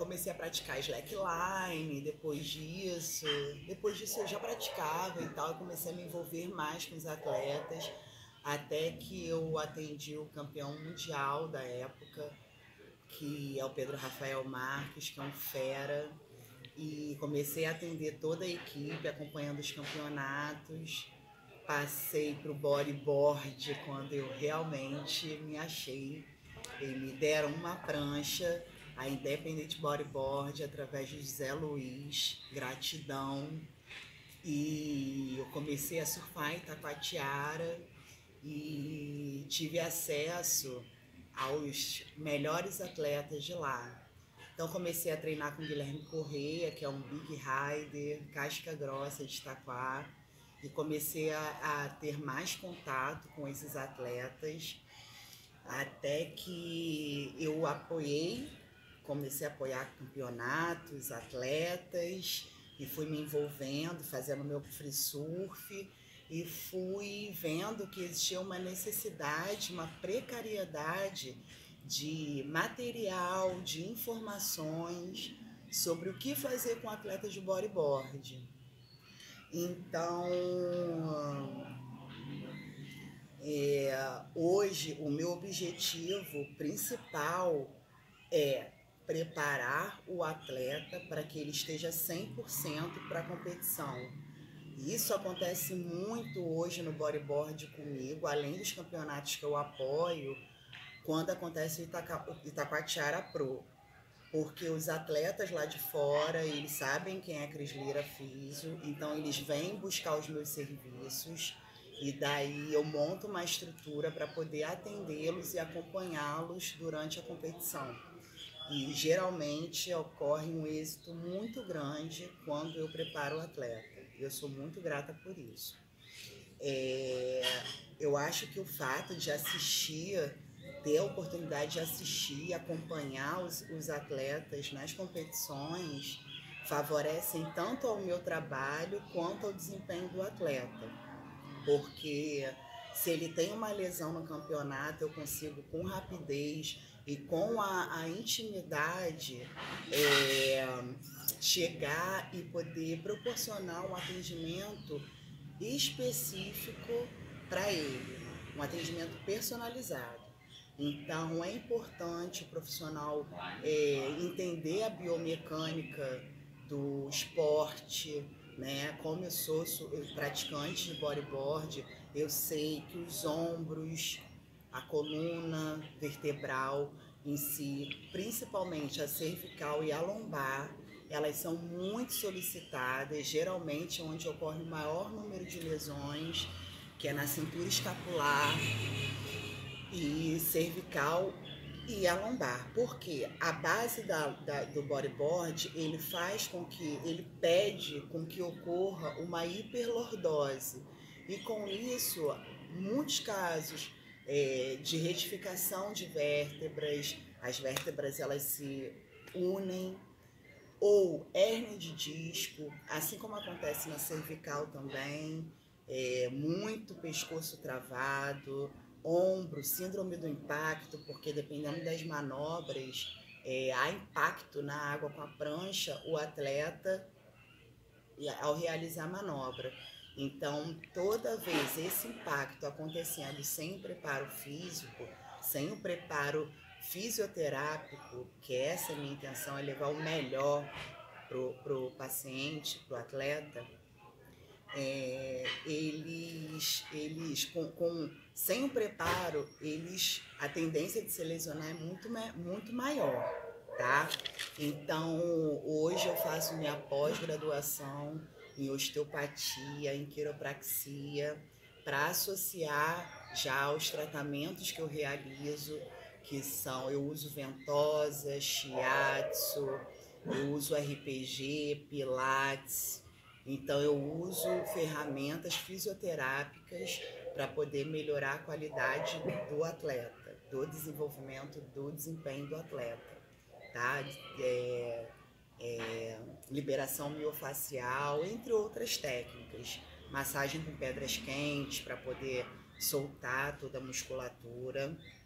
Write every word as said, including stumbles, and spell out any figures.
comecei a praticar slackline, depois disso, depois disso eu já praticava e tal, eu comecei a me envolver mais com os atletas, até que eu atendi o campeão mundial da época, que é o Pedro Rafael Marques, que é um fera, e comecei a atender toda a equipe, acompanhando os campeonatos. Passei para o bodyboard quando eu realmente me achei. E me deram uma prancha, a Independent Bodyboard, através de José Luiz, gratidão. E eu comecei a surfar em Itacoatiara e tive acesso aos melhores atletas de lá. Então comecei a treinar com o Guilherme Correia, que é um big rider, casca grossa de Itaquá, e comecei a, a ter mais contato com esses atletas, até que eu apoiei, comecei a apoiar campeonatos, atletas, e fui me envolvendo, fazendo meu free surf, e fui vendo que existia uma necessidade, uma precariedade de material, de informações sobre o que fazer com atletas de bodyboard. Então, é, hoje o meu objetivo principal é preparar o atleta para que ele esteja cem por cento para a competição. Isso acontece muito hoje no bodyboard comigo, além dos campeonatos que eu apoio, quando acontece o Itaca, Itacoatiara Pro, porque os atletas lá de fora, eles sabem quem é Cris Lira Físio, então eles vêm buscar os meus serviços e daí eu monto uma estrutura para poder atendê-los e acompanhá-los durante a competição. E geralmente ocorre um êxito muito grande quando eu preparo o atleta. Eu sou muito grata por isso. É, eu acho que o fato de assistir, ter a oportunidade de assistir, acompanhar os, os atletas nas competições, favorecem tanto ao meu trabalho quanto ao desempenho do atleta. Porque se ele tem uma lesão no campeonato, eu consigo com rapidez e com a, a intimidade é, chegar e poder proporcionar um atendimento específico para ele, um atendimento personalizado. Então é importante o profissional é, entender a biomecânica do esporte, né? Como eu sou praticante de bodyboard, eu sei que os ombros, a coluna vertebral em si, principalmente a cervical e a lombar, elas são muito solicitadas, geralmente onde ocorre o maior número de lesões, que é na cintura escapular e cervical e a lombar. Porque a base da, da, do bodyboard, ele faz com que, ele pede com que ocorra uma hiperlordose. E com isso, muitos casos é, de retificação de vértebras, as vértebras elas se unem, ou hérnia de disco, assim como acontece na cervical também, é, muito pescoço travado, ombro, síndrome do impacto, porque dependendo das manobras, é, há impacto na água com a prancha, o atleta, ao realizar a manobra. Então, toda vez esse impacto acontecendo sem o preparo físico, sem o preparo fisioterápico, que essa é a minha intenção, é levar o melhor pro, pro paciente, pro atleta, é, eles, eles com, com, sem o preparo, eles, a tendência de se lesionar é muito, muito maior, tá? Então, hoje eu faço minha pós-graduação em osteopatia, em quiropraxia, para associar já aos tratamentos que eu realizo, que são, eu uso ventosa, shiatsu, eu uso R P G, pilates, então eu uso ferramentas fisioterápicas para poder melhorar a qualidade do atleta, do desenvolvimento, do desempenho do atleta, tá? É, é, liberação miofacial, entre outras técnicas, massagem com pedras quentes para poder soltar toda a musculatura.